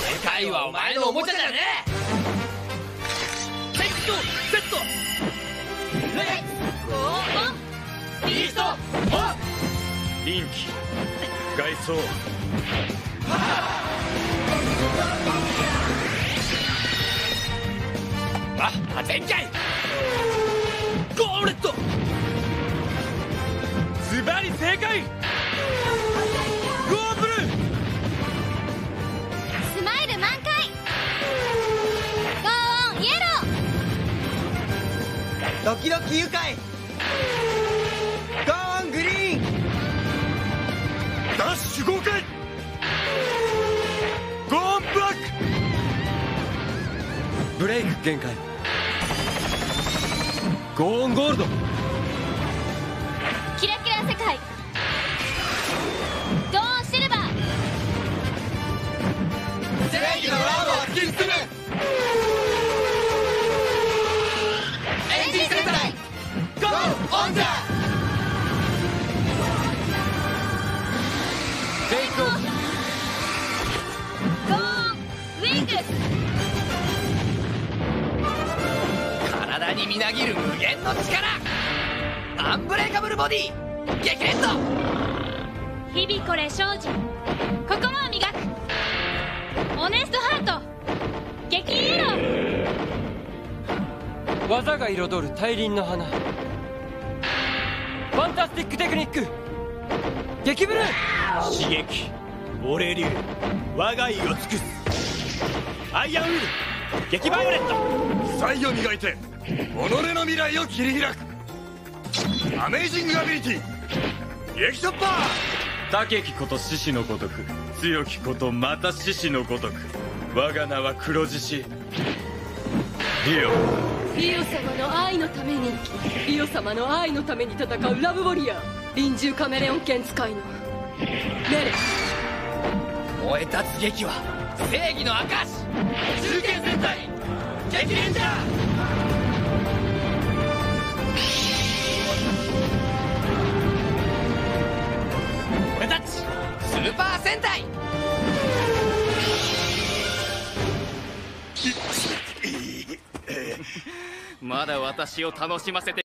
世界はお前のおもちゃじゃねえ。セットレッツゴービーストオン。 臨機外装マッハ全開ゴーレットズバリ正解ゴーブルースマイル満開ゴーオンイエロードキドキ愉快ゴーオングリーンダッシュ豪快ゴーンブラックブレイク限界ゴーンゴールドキラキラ世界ゴーンシルバー正義のラブを突き進むエンジン戦隊ゴーオンジャーテイクオフゴーンウィングス体にみなぎる無限の力アンブレーカブルボディ激レッド日々これ精進心を磨くオネストハート激イエロー技が彩る大輪の花ファンタスティックテクニック激ブルー刺激俺流我が意を尽くすアイアンウィル激バイオレット才を磨いて己の未来を切り開くアメイジングアビリティ激突破武きこと獅子のごとく強きことまた獅子のごとく我が名は黒獅子リオリオ様の愛のためにリオ様の愛のために戦うラブウォリアー臨終カメレオン剣使いのメレ燃え立つ劇は正義の証中堅戦隊激レンジャー俺たちスーパー戦隊まだ私を楽しませて